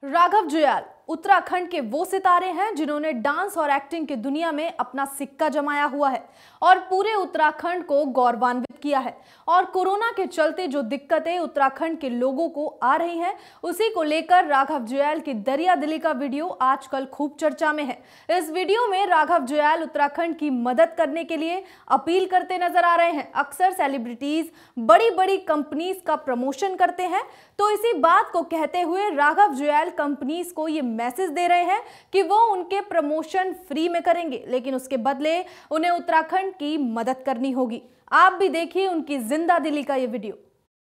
राघव जुयाल उत्तराखंड के वो सितारे हैं जिन्होंने डांस और एक्टिंग की दुनिया में अपना सिक्का जमाया हुआ है और पूरे उत्तराखंड को गौरवान्वित किया है। और कोरोना के चलते जो दिक्कतें उत्तराखंड के लोगों को आ रही हैं, उसी को लेकर राघव जुयाल की दरिया दिली का वीडियो आजकल खूब चर्चा में है। इस वीडियो में राघव जुयाल उत्तराखंड की मदद करने के लिए अपील करते नजर आ रहे हैं। अक्सर सेलिब्रिटीज बड़ी बड़ी कंपनीज का प्रमोशन करते हैं, तो इसी बात को कहते हुए राघव जुयाल कंपनीज को ये मैसेज दे रहे हैं कि वो उनके प्रमोशन फ्री में करेंगे, लेकिन उसके बदले उन्हें उत्तराखंड की मदद करनी होगी। आप भी देखिए उनकी जिंदा दिली का ये वीडियो।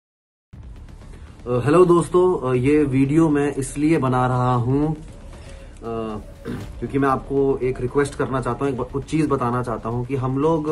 हेलो दोस्तों, ये वीडियो मैं इसलिए बना रहा हूं क्योंकि मैं आपको एक रिक्वेस्ट करना चाहता हूं, कुछ चीज बताना चाहता हूं कि हम लोग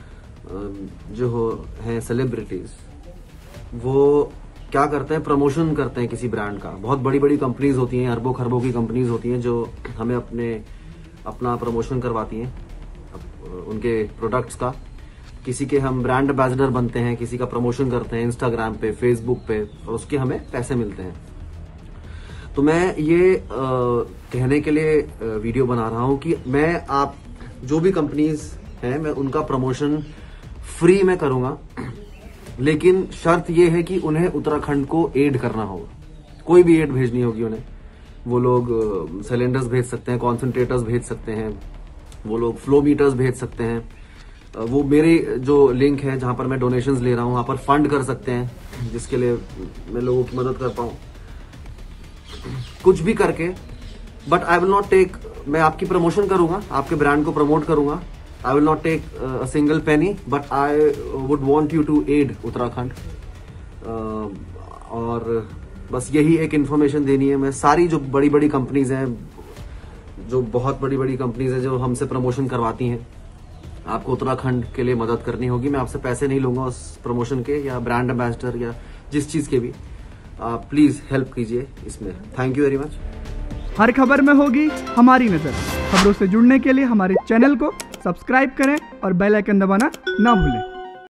जो हैं सेलिब्रिटीज, वो क्या करते हैं, प्रमोशन करते हैं किसी ब्रांड का। बहुत बड़ी बड़ी कंपनीज होती हैं, अरबों खरबों की कंपनीज होती हैं जो हमें अपना प्रमोशन करवाती हैं उनके प्रोडक्ट्स का। किसी के हम ब्रांड एम्बेसडर बनते हैं, किसी का प्रमोशन करते हैं इंस्टाग्राम पे, फेसबुक पे, और उसके हमें पैसे मिलते हैं। तो मैं ये कहने के लिए वीडियो बना रहा हूं कि मैं आप जो भी कंपनीज हैं, मैं उनका प्रमोशन फ्री में करूंगा, लेकिन शर्त यह है कि उन्हें उत्तराखंड को एड करना होगा। कोई भी एड भेजनी होगी उन्हें। वो लोग सिलेंडर्स भेज सकते हैं, कॉन्सेंट्रेटर्स भेज सकते हैं, वो लोग फ्लो मीटर्स भेज सकते हैं। वो मेरे जो लिंक है जहां पर मैं डोनेशंस ले रहा हूं, वहां पर फंड कर सकते हैं, जिसके लिए मैं लोगों की मदद कर पाऊं, कुछ भी करके। But I will not take, मैं आपकी प्रमोशन करूंगा, आपके ब्रांड को प्रमोट करूंगा। I will not take a single penny, but I would want you to aid Uttarakhand. और बस यही एक इन्फॉर्मेशन देनी है। मैं सारी जो बड़ी बड़ी कंपनीज हैं, जो बहुत बड़ी बड़ी कंपनीज हैं जो हमसे प्रमोशन करवाती हैं, आपको उत्तराखंड के लिए मदद करनी होगी। मैं आपसे पैसे नहीं लूंगा उस प्रमोशन के, या ब्रांड एम्बेसडर, या जिस चीज के भी। प्लीज हेल्प कीजिए इसमें। Thank you very much. हर खबर में होगी हमारी नजर। खबरों से जुड़ने के लिए हमारे चैनल को सब्सक्राइब करें और बेल आइकन दबाना ना भूलें।